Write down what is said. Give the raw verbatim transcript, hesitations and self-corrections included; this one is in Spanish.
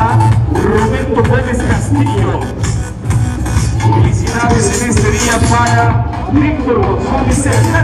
Roberto Gómez Castillo. Felicidades en este día para Víctor González Hernández.